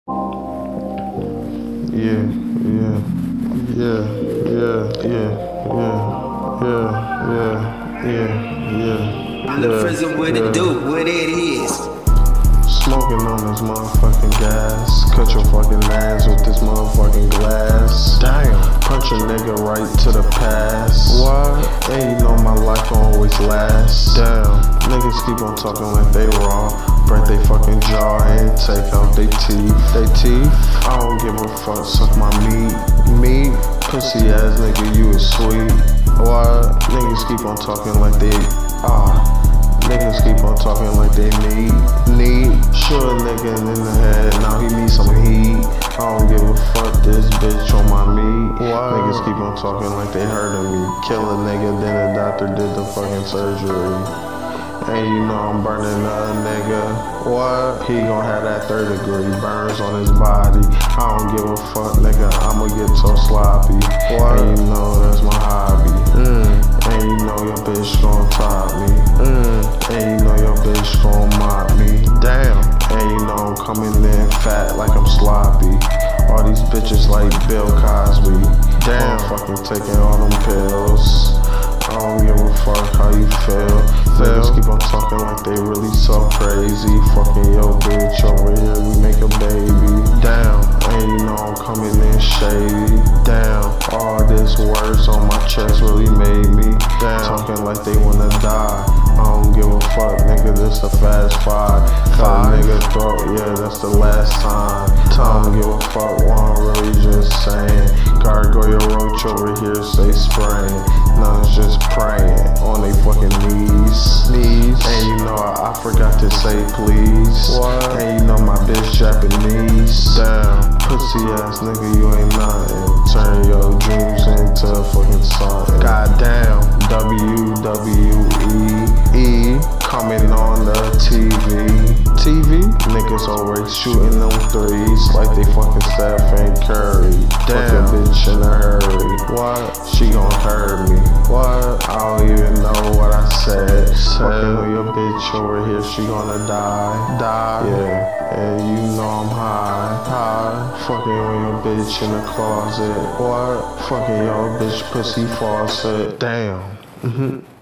Yeah, yeah, yeah, yeah, yeah, The prison, what it do, what it is. Smoking on this motherfucking gas. Cut your fucking ass with this motherfucking glass. Damn. Punch a nigga right to the past. What? And you know my life always last. Damn. Niggas keep on talking like they raw. Break they fucking jaw and take out they teeth. They teeth? I don't give a fuck, suck my meat. Meat? Pussy ass nigga, you is sweet. What? Niggas keep on talking like they niggas keep on talking like they need. Shoot a nigga in the head, now he need some heat. I don't give a fuck, this bitch on my meat. Niggas keep on talking like they hurting me. Kill a nigga, then the doctor did the fucking surgery. And you know I'm burning a nigga. What? He gon' have that 3rd degree burns on his body. I don't give a fuck, nigga, I'ma get so sloppy. What? And you know that's my hobby. And you know your bitch gon' top me. And you know your bitch gon' mop me. Damn. And you know I'm coming in fat like I'm sloppy. All these bitches like Bill Cosby. Damn. I'm fucking taking all them pills. I don't give a fuck how you feel. Niggas keep on talking like they really so crazy. Fucking yo bitch over here, we make a baby. Damn, and you know I'm coming in shady. Damn, all this words on my chest really made me. Damn, talking like they wanna die. I don't give a fuck, nigga, this the fast 5. Cut a nigga throat, yeah, that's the last time. I don't give a fuck what I'm really just saying. Gargoyle roach over here, stay spraying. None's just praying on they fucking knees. And you know I forgot to say please. What? And you know my bitch Japanese. Damn, pussy ass nigga, you ain't nothing. Turn your dreams into fucking something. Goddamn, WWE coming on the TV. Niggas always shooting them threes like they fucking Stephen Curry. Damn, fuck a bitch in a hurry. What? She gon' hurt me. What? I don't even know what I said. Fucking with your bitch over here, she gonna die. Yeah, and you know I'm high. Fucking with your bitch in the closet. What? Fucking your bitch pussy faucet. Damn.